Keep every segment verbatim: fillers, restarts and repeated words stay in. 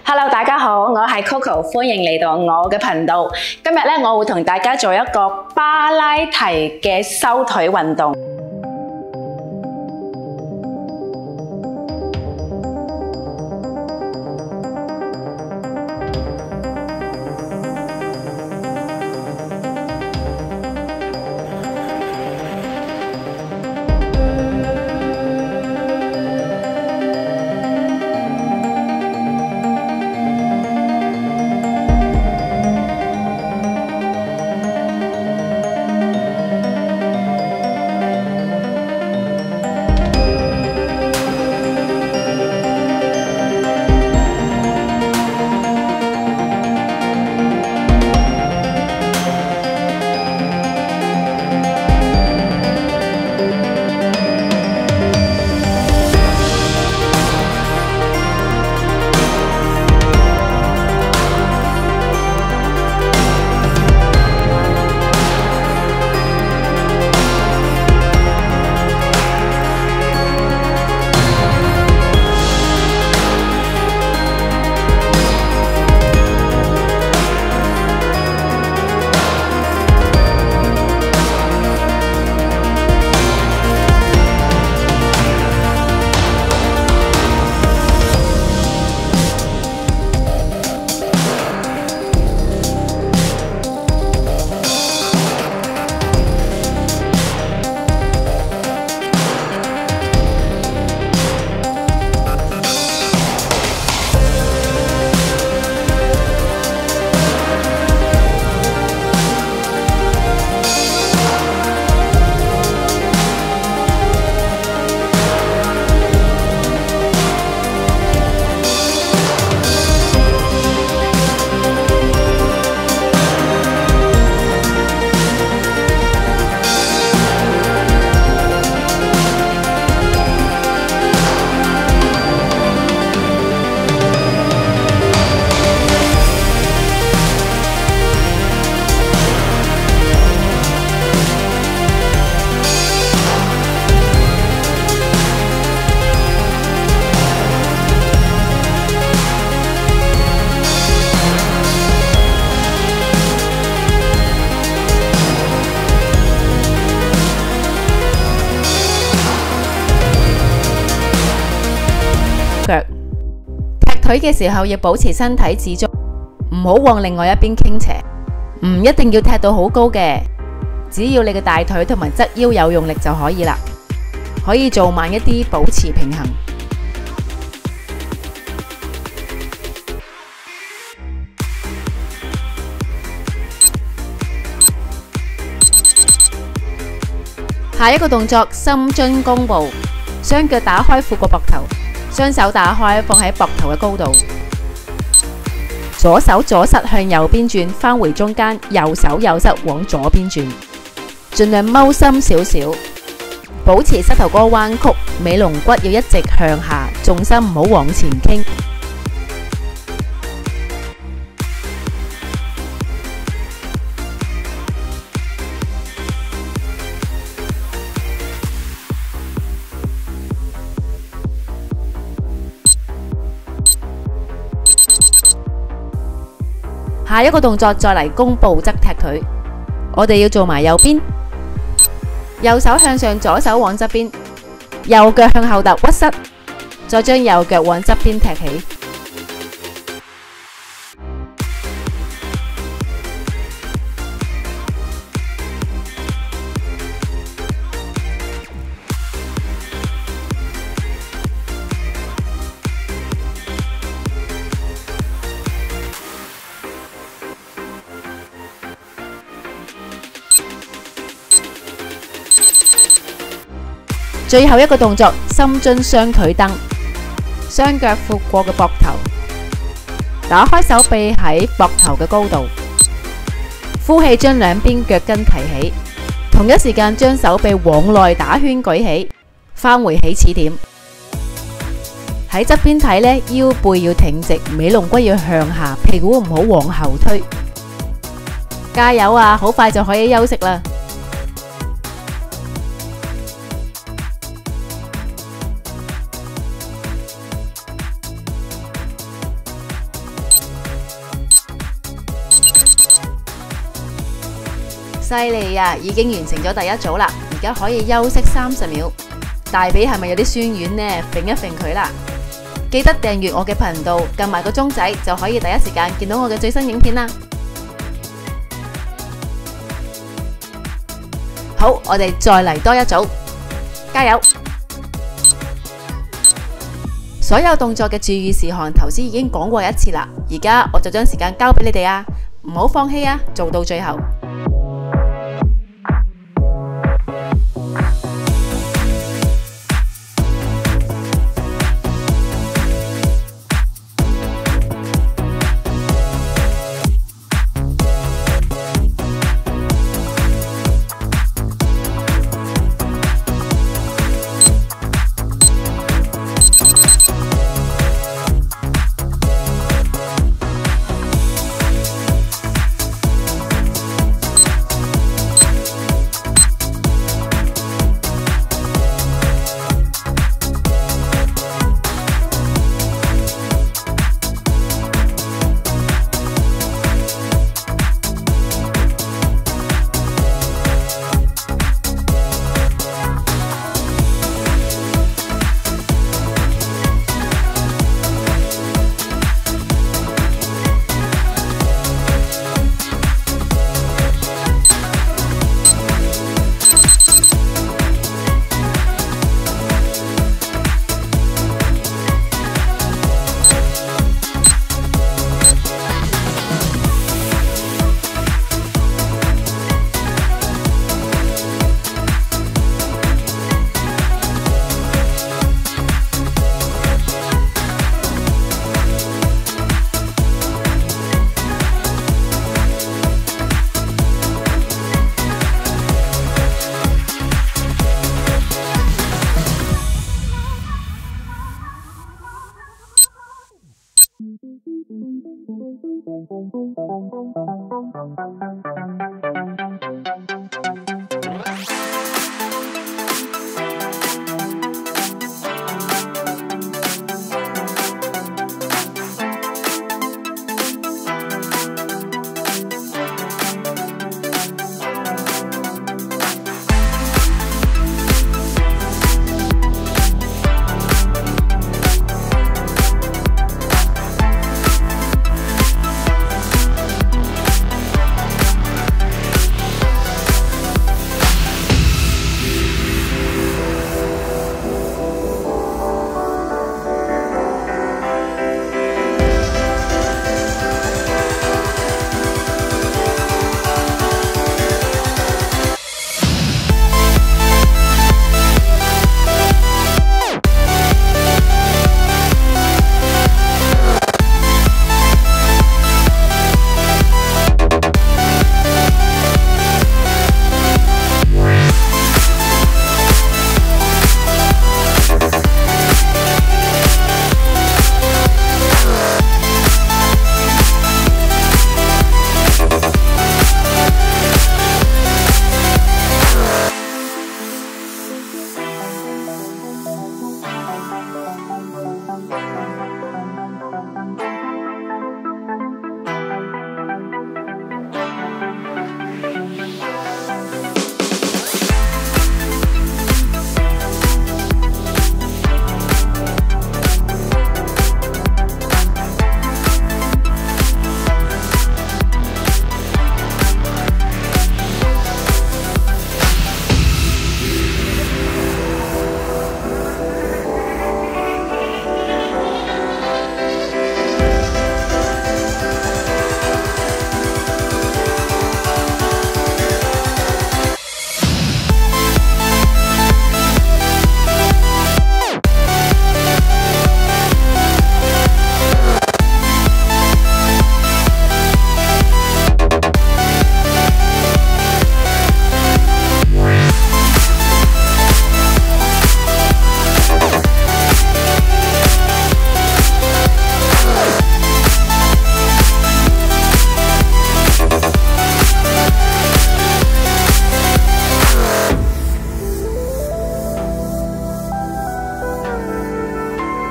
Hello， 大家好，我係 Coco， 歡迎嚟到我嘅頻道。今日咧，我會同大家做一個巴拉提嘅修腿運動。 踢腿嘅時候要保持身體自足，唔好往另外一邊傾斜，唔一定要踢到好高嘅，只要你嘅大腿同埋側腰有用力就可以啦。可以做慢一啲，保持平衡。下一個動作深蹲弓步，雙腳打開闊過膊頭。雙手打開，放喺膊頭嘅高度，左手左膝向右邊轉，返回中間，右手右膝往左邊轉，盡量踎深少少，保持膝頭哥彎曲，尾龍骨要一直向下，重心唔好往前傾。下一個動作再嚟弓步側踢腿，我哋要做埋右邊，右手向上，左手往側邊，右腳向後踏屈膝，再將右腳往側邊踢起。最後一個動作深蹲雙腿蹬，雙腳闊過嘅膊頭，打開手臂喺膊頭嘅高度，呼氣將兩邊腳跟提起，同一時間將手臂往內打圈舉起，返回起始點。喺側邊睇呢，腰背要挺直，尾龍骨要向下，屁股唔好往後推。加油啊！好快就可以休息啦。 犀利啊！已經完成咗第一組啦，而家可以休息三十秒。大髀係咪有啲酸軟呢？揈一揈佢啦！記得訂閱我嘅頻道，撳埋個鐘仔就可以第一時間見到我嘅最新影片啦。好，我哋再嚟多一組，加油！所有動作嘅注意事項頭先已經講過一次啦，而家我就將時間交俾你哋啊，唔好放棄啊，做到最後。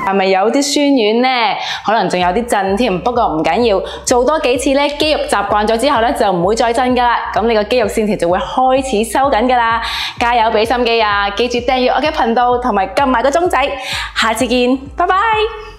係咪有啲酸軟呢？可能仲有啲震添，不過唔緊要，做多幾次咧，肌肉習慣咗之後咧，就唔會再震噶啦。咁你個肌肉線條就會開始收緊噶啦。加油，俾心機啊！記住訂閱我嘅頻道，同埋撳埋個鐘仔。下次見，拜拜。